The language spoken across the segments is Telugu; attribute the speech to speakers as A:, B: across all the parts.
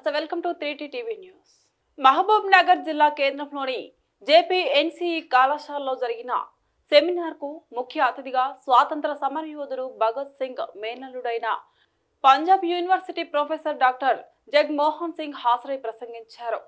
A: నమస్తే welcome to 3T TV news. Mahbub Nagar జిల్లా కేంద్రంలోని జేపీఎన్సీఈ కళాశాలలో జరిగిన సెమినార్ కు ముఖ్య అతిథిగా స్వాతంత్ర సమరయోధుడు భగత్ సింగ్ మేనల్లుడైన Punjab university professor doctor Jagmohan Singh హాజరై ప్రసంగించారు।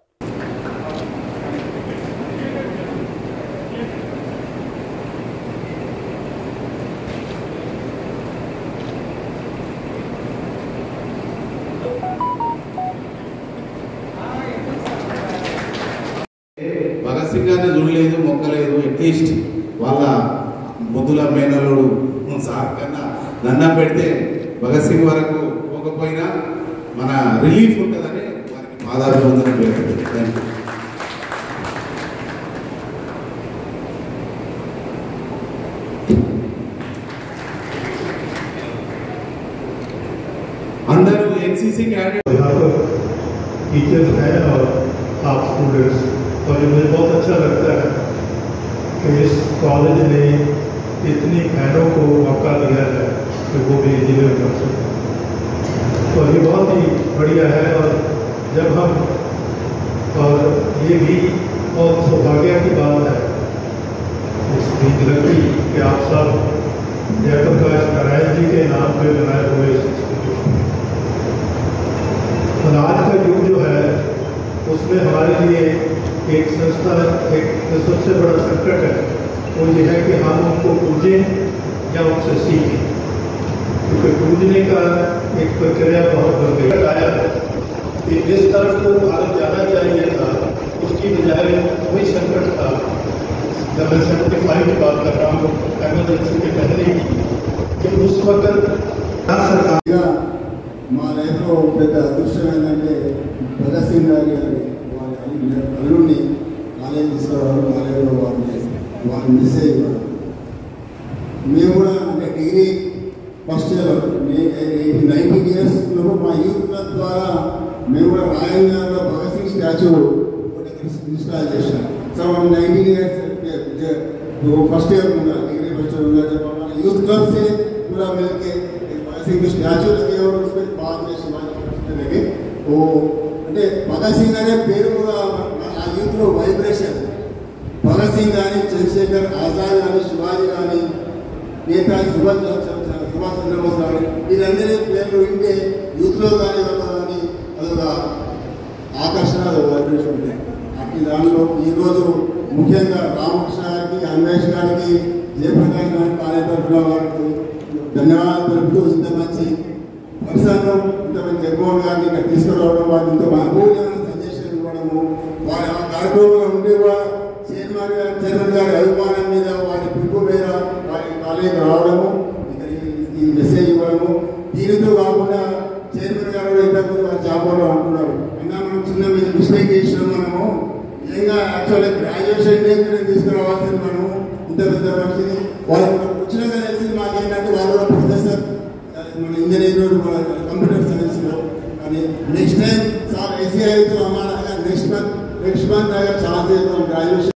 B: భగత్ సింగ్ గారిని చూడలేదు, మొక్కలేదు, అట్లీస్ట్ వాళ్ళ ముద్దుల మేనల్లుడు సార్ కన్నా దండం పెడితే భగత్ సింగ్ వరకు పోకపోయినా మన రిలీఫ్ ఉంటుందని వారికి పాదాభివందనం పేరు। అందరూ एनसीसी कैडेट
C: टीचर्स हैं और आप स्टूडेंट्स, और मुझे बहुत अच्छा लगता है कि इस कॉलेज ने इतनी बहनों को मौका दिया है कि वो भी इंजीनियर बन सकें, तो ये बहुत ही बढ़िया है। और जब हम और ये भी बहुत सौभाग्य की बात है इसकी लगी कि आप सब जयप्रकाश नारायण जी के नाम पे बनाए हुए इस इंस्टीट्यूशन, और आज का युग जो है उसमें हमारे लिए एक संस्था एक सबसे बड़ा संकट है, वो ये है कि हम उनको पूजें या उनसे सीखें, क्योंकि पूजने का एक प्रक्रिया बहुत बढ़ गई आया कि जिस तरफ को भारत जाना चाहिए था उसकी बजाय वही संकट था। जब मैं 75 की बात कर रहा हूँ, एमरजेंसी के पहले की, कि उस वक्त सरकार
D: మా లైఫ్లో పెద్ద అదృష్టం ఏంటంటే భగత్ సింగ్ గారి వాళ్ళ అల్లుడిని కాలేజ్ తీసుకురావడం, కాలేజీలో వాళ్ళని మిస్ అయ్యేవారు। మేము కూడా అంటే డిగ్రీ ఫస్ట్ ఇయర్ 19 ఇయర్స్లో మా యూత్ క్లబ్ ద్వారా మేము కూడా రాయలనగర్లో భగత్ సింగ్ స్టాచ్యూ ఇన్స్టాల్ చేసాం। సో 19 इयर्स फर्स्ट ईयर होगा, डिग्री फर्स्ट ईयर होगा, जब हमारे यूथ क्लब से पूरा मिलके सिंह स्टैचू लगे और उसके बाद में शिवाजी लगे। वो అంటే భగత్ సింగ్ అనే పేరు కూడా ఆ యూత్లో వైబ్రేషన్, భగత్ సింగ్ కానీ, చంద్రశేఖర్ ఆజాద్ కానీ, శివాజీ కానీ, నేతాజీ సుభాష్ చంద్రబోస్ కానీ, వీరందరి పేర్లు వింటే యూత్లో కానీ కానీ అదొక ఆకర్షణ, వైబ్రేషన్ ఉంటాయి। అట్టి దానిలో ఈరోజు ముఖ్యంగా రామకృష్ణ గారికి, అన్వేష్ గారికి, జయప్రకాష్ గారి కార్య తరఫున వారికి ధన్యవాదాలు తెలుపుతూ ఇంత మంచి పరిసరం ఇంతమంది జగన్మోహన్ గారిని ఇక్కడ తీసుకురావడం, వారికి ఇంత అనుకూలమైన సజెషన్ ఇవ్వడము, వారి ఆ కార్యక్రమంలో ఉండి కూడా చైర్మన్ గారి అభిమానం మీద వారి పిలుపు మీద వారి కాలేజీకి రావడము, ఇక్కడ ఈ మెసేజ్ ఇవ్వడము। దీనితో కాకుండా చైర్మన్ గారు ఇంతకుముందు వారి జాబోలో అంటున్నారు, అయినా మనం చిన్న మీద మిస్టేక్ చేసినాం, మనము నిజంగా యాక్చువల్గా గ్రాడ్యుయేషన్ డేట్ తీసుకురావాల్సింది మనము ఇంత పెద్ద మనిషిని వాళ్ళు వచ్చినాక తెలిసింది మాకేంటంటే వాళ్ళు కూడా ప్రొఫెసర్ మన ఇంజనీర్ కంప్యూటర్ సైన్స్లో, కానీ నెక్స్ట్ టైం సార్ ऐसी आई तो हमारा नेक्स्ट मंथ अगर चांस है तो हम ग्रेजुएशन